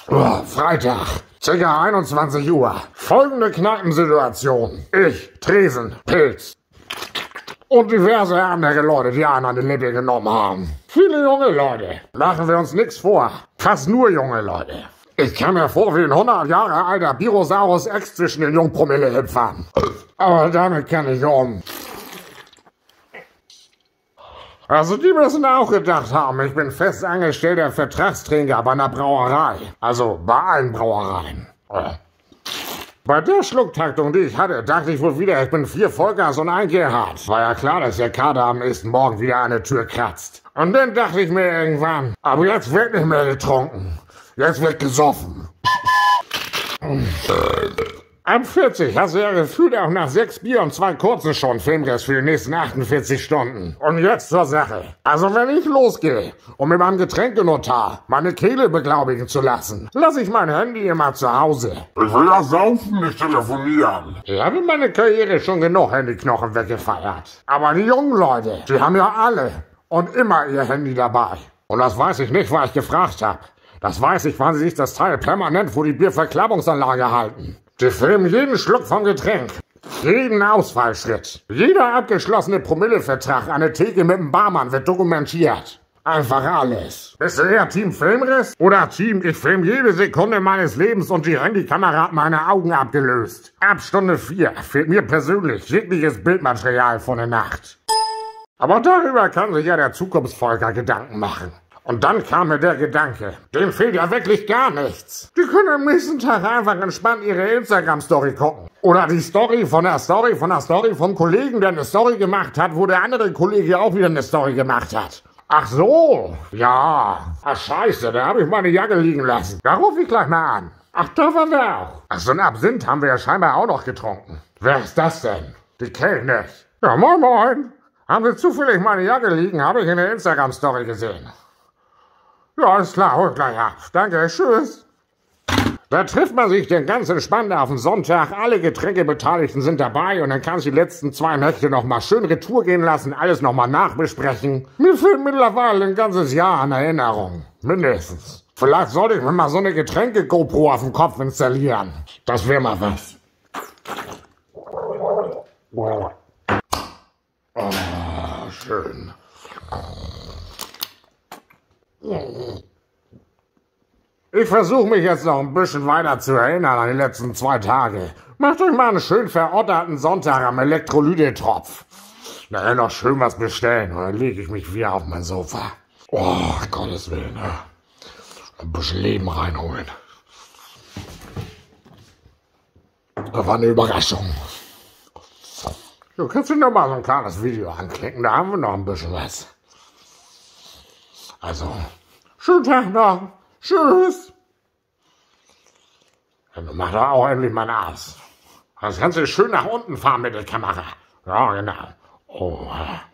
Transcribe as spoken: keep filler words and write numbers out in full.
Oh, Freitag, circa einundzwanzig Uhr. Folgende Kneipensituation. Ich, Tresen, Pilz. Und diverse andere Leute, die einen an die Lippe genommen haben. Viele junge Leute. Machen wir uns nichts vor. Fast nur junge Leute. Ich kam mir vor wie ein hundert Jahre alter Birosaurus Ex zwischen den Jungpromille-Hüpfern. Aber damit kann ich um. Also die müssen auch gedacht haben, ich bin fest angestellter Vertragsträger bei einer Brauerei. Also bei allen Brauereien. Bei der Schlucktaktung, die ich hatte, dachte ich wohl wieder, ich bin vier Vollgas und ein Gerhard. War ja klar, dass der Kater am nächsten Morgen wieder an der Tür kratzt. Und dann dachte ich mir irgendwann, aber jetzt wird nicht mehr getrunken. Jetzt wird gesoffen. Ab vierzig hast du ja gefühlt auch nach sechs Bier und zwei kurzen schon Filmrest für die nächsten achtundvierzig Stunden. Und jetzt zur Sache. Also wenn ich losgehe, um mit meinem Getränkenotar meine Kehle beglaubigen zu lassen, lasse ich mein Handy immer zu Hause. Ich will ja saufen, nicht telefonieren. Ich habe in meiner Karriere schon genug Handyknochen weggefeiert. Aber die jungen Leute, die haben ja alle und immer ihr Handy dabei. Und das weiß ich nicht, weil ich gefragt habe. Das weiß ich, weil sie sich das Teil permanent vor die Bierverklappungsanlage halten. Die filmen jeden Schluck vom Getränk, jeden Ausfallschritt. Jeder abgeschlossene Promillevertrag an der Theke mit dem Barmann wird dokumentiert. Einfach alles. Bist du eher Team Filmriss oder Team ich film jede Sekunde meines Lebens und die Handykamera hat meine Augen abgelöst? Ab Stunde vier fehlt mir persönlich jegliches Bildmaterial von der Nacht. Aber darüber kann sich ja der Zukunftsvolker Gedanken machen. Und dann kam mir der Gedanke, dem fehlt ja wirklich gar nichts. Die können am nächsten Tag einfach entspannt ihre Instagram-Story gucken. Oder die Story von der Story von der Story vom Kollegen, der eine Story gemacht hat, wo der andere Kollege auch wieder eine Story gemacht hat. Ach so, ja. Ach scheiße, da habe ich meine Jacke liegen lassen. Da rufe ich gleich mal an. Ach, da waren wir auch. Ach, so ein Absinth haben wir ja scheinbar auch noch getrunken. Wer ist das denn? Die Kellners. Ja, moin moin. Haben Sie zufällig meine Jacke liegen, habe ich in der Instagram-Story gesehen. Ja, alles klar, hol gleich ab. Danke, tschüss. Da trifft man sich den ganz entspannt auf den Sonntag. Alle Getränkebeteiligten sind dabei und dann kannst du die letzten zwei Nächte noch mal schön Retour gehen lassen, alles noch mal nachbesprechen. Mir fehlt mittlerweile ein ganzes Jahr an Erinnerung. Mindestens. Vielleicht sollte ich mir mal so eine Getränke-GoPro auf den Kopf installieren. Das wäre mal was. Oh, schön. Ich versuche mich jetzt noch ein bisschen weiter zu erinnern an die letzten zwei Tage. Macht euch mal einen schön verotterten Sonntag am Elektrolytetropf. Na, noch schön was bestellen und dann lege ich mich wieder auf mein Sofa. Oh, Gottes Willen, ne? Ein bisschen Leben reinholen. Das war eine Überraschung. Du kannst dir noch mal so ein kleines Video anklicken, da haben wir noch ein bisschen was. Also, schönen Tag noch. Tschüss. Dann mach doch auch endlich mal Ass. Das kannst du schön nach unten fahren mit der Kamera. Ja, genau. Oh.